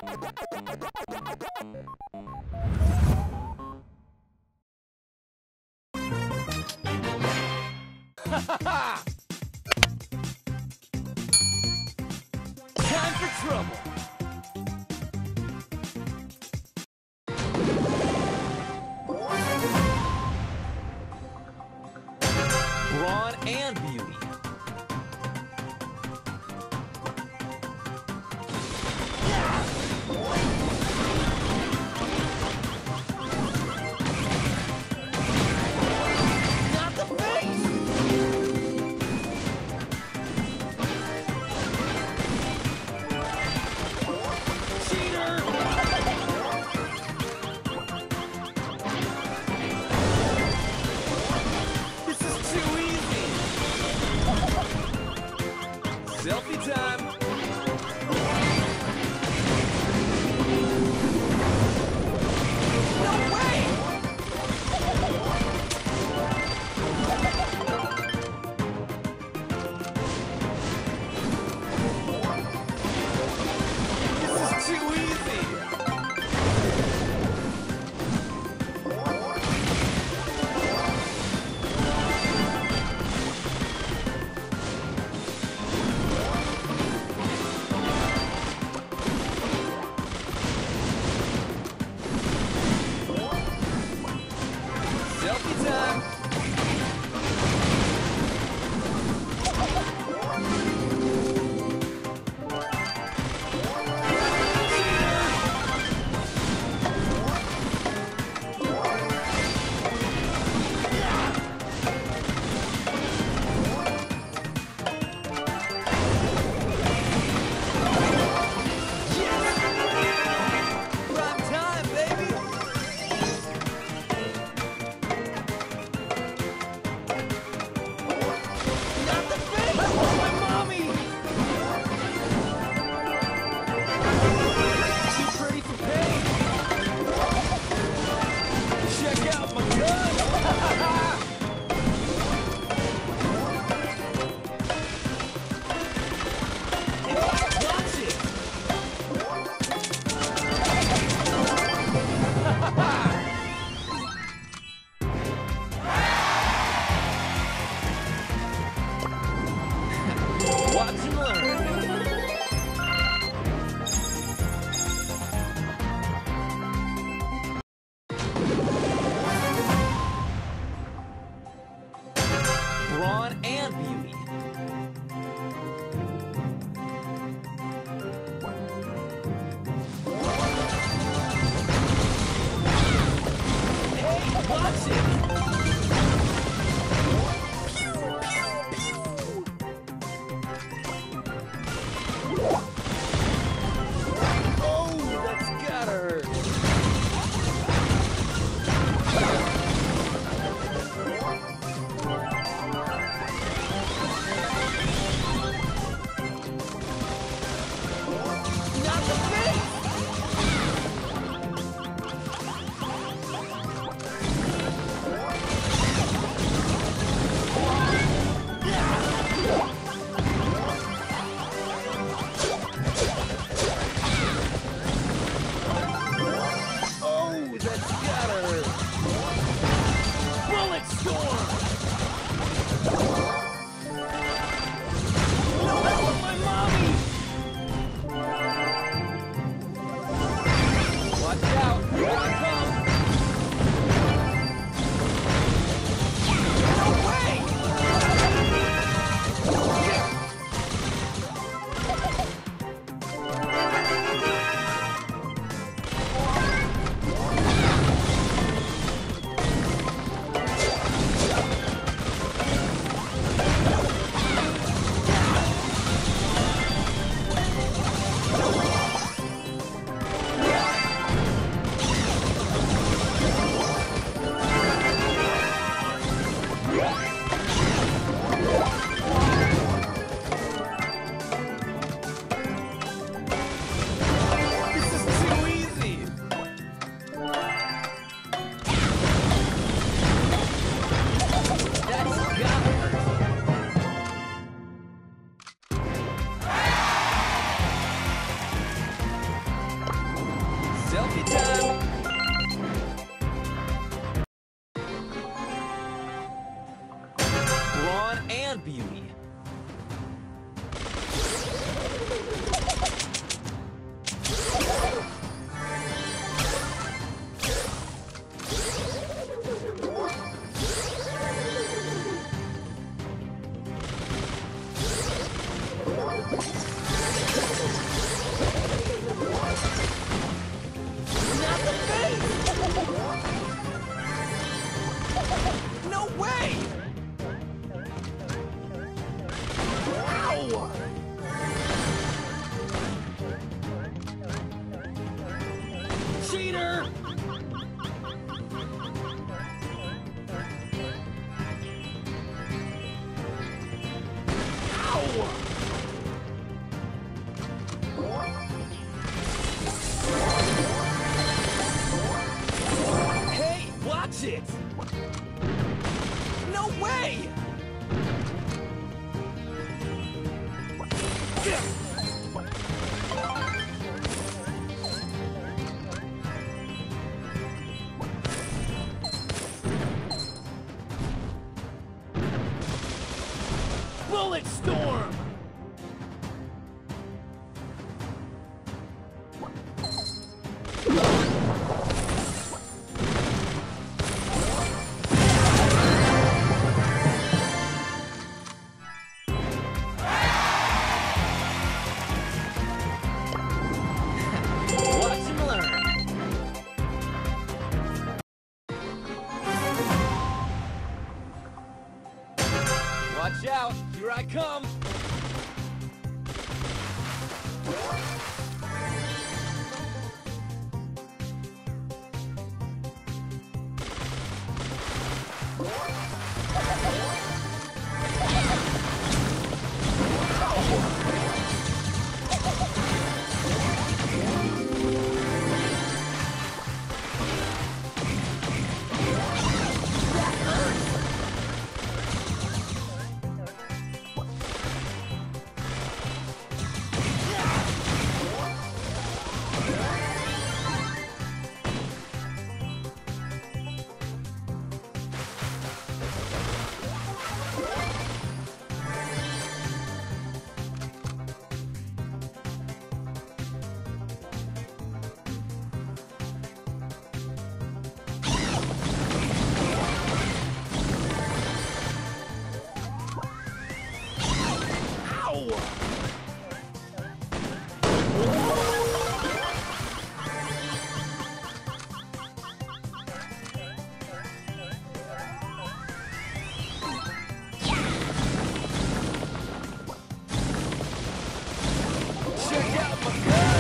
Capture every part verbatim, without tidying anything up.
Time for trouble. Brawn and beauty. Not the face! Cheater! This is too easy! Selfie time! No way! This is too easy! Selfie time! Prime time, baby! Not the face! My mommy! Too pretty for pain! Check out my gun! Watch it! Watch and learn. Brawn and beauty. Hey, watch it! Oh, that's gotta hurt. Not the face! Oh, that's gotta hurt. Bullet storm! No, I want my mommy! Selfie time! Brawn and beauty. No way! Ow! Cheater! Ow! Hey, watch it! No way! Bullet storm! Watch and learn. Watch out, here I come. Check out my gun!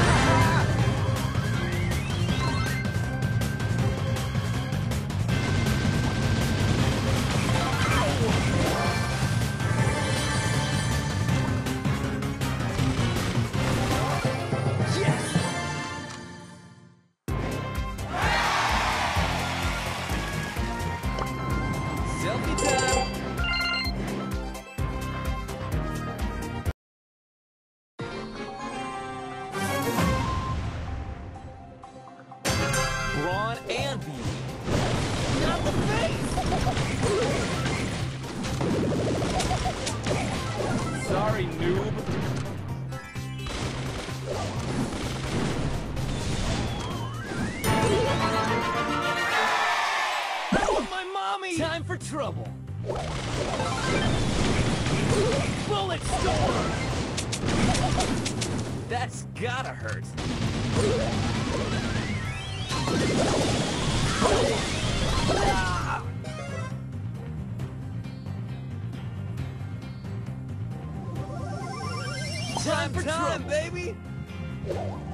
Selfie time! Brawn and beauty. Not the face! Sorry, noob. Oh, my mommy! Time for trouble. Bullet storm! That's gotta hurt. Ah! Time for time, baby!